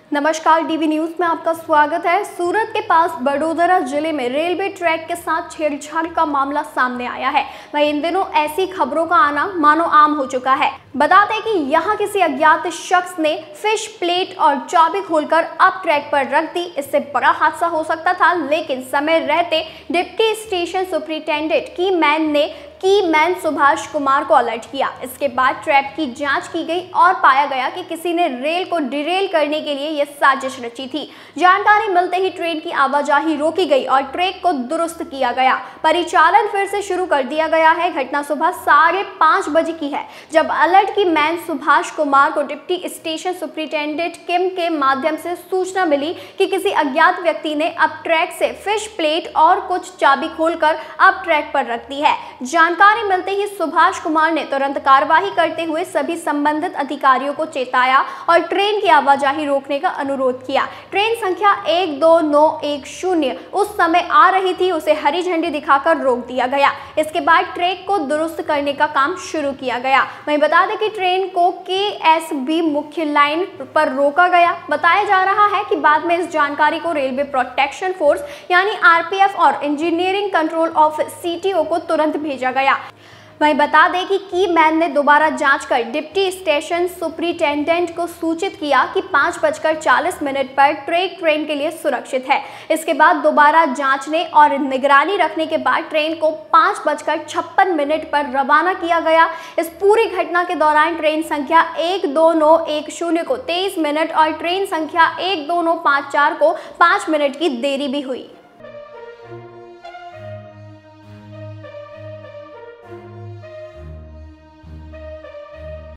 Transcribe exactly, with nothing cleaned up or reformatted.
नमस्कार, DV news में आपका स्वागत है। सूरत के पास बड़ोदरा जिले में रेलवे ट्रैक के साथ छेड़छाड़ का मामला सामने आया है। वहीं इन दिनों ऐसी खबरों का आना मानो आम हो चुका है। बता दें कि यहां किसी अज्ञात शख्स ने फिश प्लेट और चाबी खोलकर अब ट्रैक पर रख दी। इससे बड़ा हादसा हो सकता था, लेकिन समय रहते deputy station superintendent keyman ने की मैन सुभाष कुमार को अलर्ट किया। इसके बाद ट्रैक की जांच की गई और पाया गया कि किसी ने रेल को डिरेल करने के लिए यह साजिश रची थी। जानकारी मिलते ही ट्रेन की आवाजाही रोकी गई और ट्रैक को दुरुस्त किया गया। परिचालन फिर से शुरू कर दिया गया है। घटना सुबह साढ़े पाँच बजे की है, जब अलर्ट की मैन सुभाष कुमार को डिप्टी स्टेशन सुपरिटेंडेंट किम के माध्यम से सूचना मिली कि किसी अज्ञात व्यक्ति ने अब ट्रैक से फिश प्लेट और कुछ चाबी खोलकर अब ट्रैक पर रख दी है। जानकारी मिलते ही सुभाष कुमार ने तुरंत कार्रवाई करते हुए सभी संबंधित अधिकारियों को चेताया और ट्रेन की आवाजाही रोकने का अनुरोध किया। ट्रेन संख्या एक दो नौ एक शून्य उस समय आ रही थी, उसे हरी झंडी दिखाकर रोक दिया गया। इसके बाद ट्रैक को दुरुस्त करने का काम शुरू किया गया। वहीं बता दें कि ट्रेन को के एस बी मुख्य लाइन पर रोका गया। बताया जा रहा है कि बाद में इस जानकारी को रेलवे प्रोटेक्शन फोर्स यानी आर पी एफ और engineering control of C T O को तुरंत भेजा गया। वहीं बता दें कि की मैन ने दोबारा जांच कर डिप्टी स्टेशन सुपरिटेंडेंट को सूचित किया कि पाँच बजकर चालीस मिनट पर ट्रैक ट्रेन के लिए सुरक्षित है। इसके बाद दोबारा जांचने और निगरानी रखने के बाद ट्रेन को पाँच बजकर छप्पन मिनट पर रवाना किया गया। इस पूरी घटना के दौरान ट्रेन संख्या एक दो नौ एक शून्य को तेईस मिनट और ट्रेन संख्या एक दो नौ पाँच चार को पाँच मिनट की देरी भी हुई।